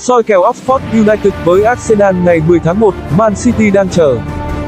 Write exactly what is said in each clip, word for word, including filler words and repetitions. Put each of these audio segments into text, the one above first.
Soi kèo Oxford United với Arsenal ngày mười tháng một, Man City đang chờ.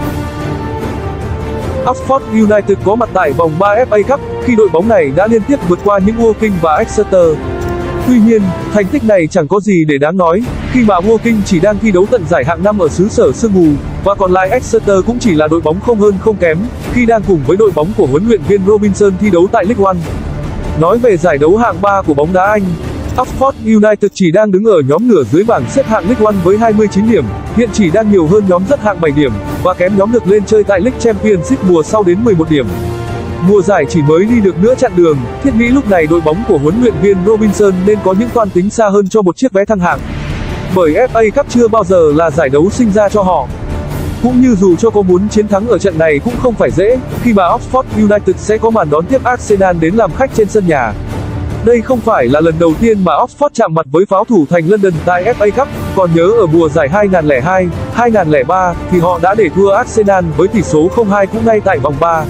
Oxford United có mặt tại vòng ba ép a Cup khi đội bóng này đã liên tiếp vượt qua những Woking và Exeter. Tuy nhiên, thành tích này chẳng có gì để đáng nói, khi mà Woking chỉ đang thi đấu tận giải hạng năm ở xứ sở sương mù, và còn lại Exeter cũng chỉ là đội bóng không hơn không kém, khi đang cùng với đội bóng của huấn luyện viên Robinson thi đấu tại League One. Nói về giải đấu hạng ba của bóng đá Anh, Oxford United chỉ đang đứng ở nhóm nửa dưới bảng xếp hạng League One với hai mươi chín điểm, hiện chỉ đang nhiều hơn nhóm rất hạng bảy điểm, và kém nhóm được lên chơi tại League Championship mùa sau đến mười một điểm. Mùa giải chỉ mới đi được nửa chặng đường, thiết nghĩ lúc này đội bóng của huấn luyện viên Robinson nên có những toan tính xa hơn cho một chiếc vé thăng hạng. Bởi ép a Cup chưa bao giờ là giải đấu sinh ra cho họ. Cũng như dù cho có muốn chiến thắng ở trận này cũng không phải dễ, khi mà Oxford United sẽ có màn đón tiếp Arsenal đến làm khách trên sân nhà. Đây không phải là lần đầu tiên mà Oxford chạm mặt với pháo thủ thành London tại ép a Cup, còn nhớ ở mùa giải hai nghìn không trăm lẻ hai hai nghìn không trăm lẻ ba thì họ đã để thua Arsenal với tỷ số không hai cũng ngay tại vòng ba.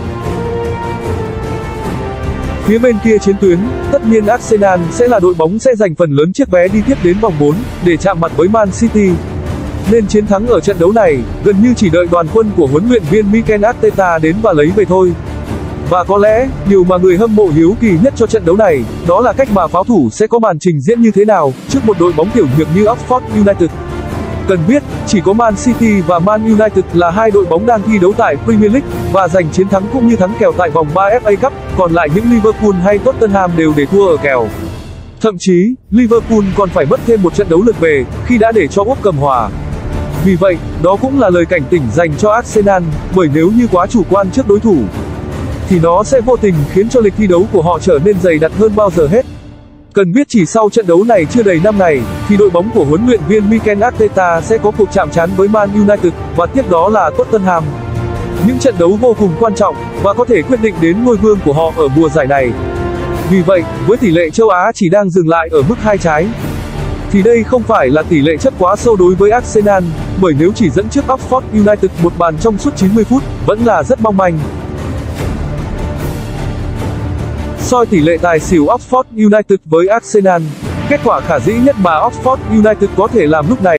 Phía bên kia chiến tuyến, tất nhiên Arsenal sẽ là đội bóng sẽ giành phần lớn chiếc vé đi tiếp đến vòng bốn để chạm mặt với Man City. Nên chiến thắng ở trận đấu này gần như chỉ đợi đoàn quân của huấn luyện viên Mikel Arteta đến và lấy về thôi. Và có lẽ, điều mà người hâm mộ hiếu kỳ nhất cho trận đấu này, đó là cách mà pháo thủ sẽ có màn trình diễn như thế nào trước một đội bóng tiểu nhược như Oxford United. Cần biết, chỉ có Man City và Man United là hai đội bóng đang thi đấu tại Premier League và giành chiến thắng cũng như thắng kèo tại vòng ba ép a Cup, còn lại những Liverpool hay Tottenham đều để thua ở kèo. Thậm chí, Liverpool còn phải mất thêm một trận đấu lượt về khi đã để cho Wolves cầm hòa. Vì vậy, đó cũng là lời cảnh tỉnh dành cho Arsenal, bởi nếu như quá chủ quan trước đối thủ, thì nó sẽ vô tình khiến cho lịch thi đấu của họ trở nên dày đặc hơn bao giờ hết. Cần biết chỉ sau trận đấu này chưa đầy năm ngày, thì đội bóng của huấn luyện viên Mikel Arteta sẽ có cuộc chạm trán với Man United, và tiếp đó là Tottenham. Những trận đấu vô cùng quan trọng, và có thể quyết định đến ngôi vương của họ ở mùa giải này. Vì vậy, với tỷ lệ châu Á chỉ đang dừng lại ở mức hai trái, thì đây không phải là tỷ lệ chấp quá sâu đối với Arsenal, bởi nếu chỉ dẫn trước Oxford United một bàn trong suốt chín mươi phút, vẫn là rất mong manh. Soi tỷ lệ tài xỉu Oxford United với Arsenal. Kết quả khả dĩ nhất mà Oxford United có thể làm lúc này